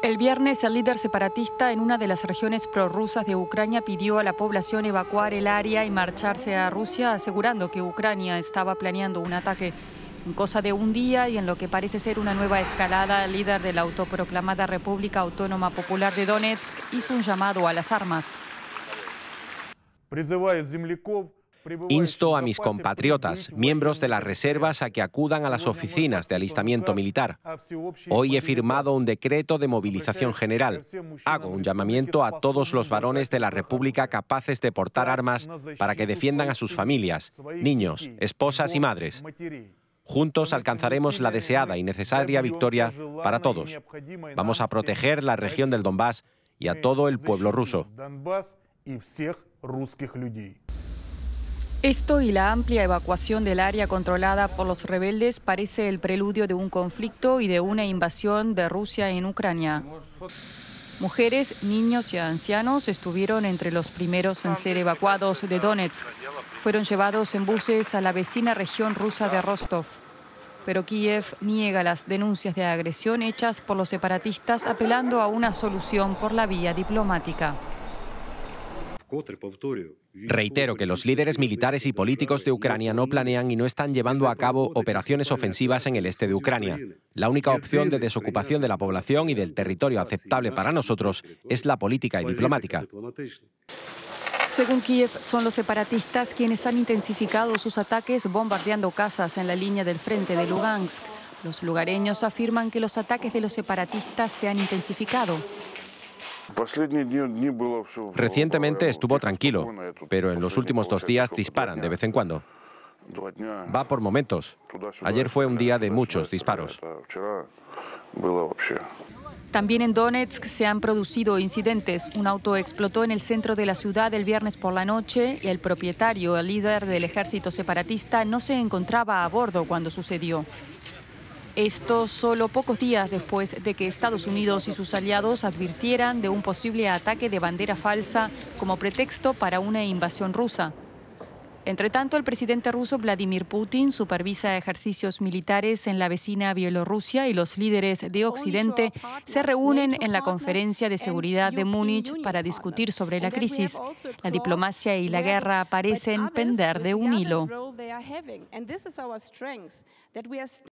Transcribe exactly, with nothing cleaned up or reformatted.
El viernes, el líder separatista en una de las regiones prorrusas de Ucrania pidió a la población evacuar el área y marcharse a Rusia, asegurando que Ucrania estaba planeando un ataque. En cosa de un día y en lo que parece ser una nueva escalada, el líder de la autoproclamada República Autónoma Popular de Donetsk hizo un llamado a las armas. Insto a mis compatriotas, miembros de las reservas, a que acudan a las oficinas de alistamiento militar. Hoy he firmado un decreto de movilización general. Hago un llamamiento a todos los varones de la República capaces de portar armas para que defiendan a sus familias, niños, esposas y madres. Juntos alcanzaremos la deseada y necesaria victoria para todos. Vamos a proteger la región del Donbass y a todo el pueblo ruso. Esto y la amplia evacuación del área controlada por los rebeldes parece el preludio de un conflicto y de una invasión de Rusia en Ucrania. Mujeres, niños y ancianos estuvieron entre los primeros en ser evacuados de Donetsk. Fueron llevados en buses a la vecina región rusa de Rostov. Pero Kiev niega las denuncias de agresión hechas por los separatistas, apelando a una solución por la vía diplomática. Reitero que los líderes militares y políticos de Ucrania no planean y no están llevando a cabo operaciones ofensivas en el este de Ucrania. La única opción de desocupación de la población y del territorio aceptable para nosotros es la política y diplomática. Según Kiev, son los separatistas quienes han intensificado sus ataques bombardeando casas en la línea del frente de Lugansk. Los lugareños afirman que los ataques de los separatistas se han intensificado. Recientemente estuvo tranquilo, pero en los últimos dos días disparan de vez en cuando. Va por momentos. Ayer fue un día de muchos disparos. También en Donetsk se han producido incidentes. Un auto explotó en el centro de la ciudad el viernes por la noche y el propietario, el líder del ejército separatista, no se encontraba a bordo cuando sucedió. Esto solo pocos días después de que Estados Unidos y sus aliados advirtieran de un posible ataque de bandera falsa como pretexto para una invasión rusa. Entre tanto, el presidente ruso Vladimir Putin supervisa ejercicios militares en la vecina Bielorrusia y los líderes de Occidente se reúnen en la Conferencia de Seguridad de Múnich para discutir sobre la crisis. La diplomacia y la guerra parecen pender de un hilo.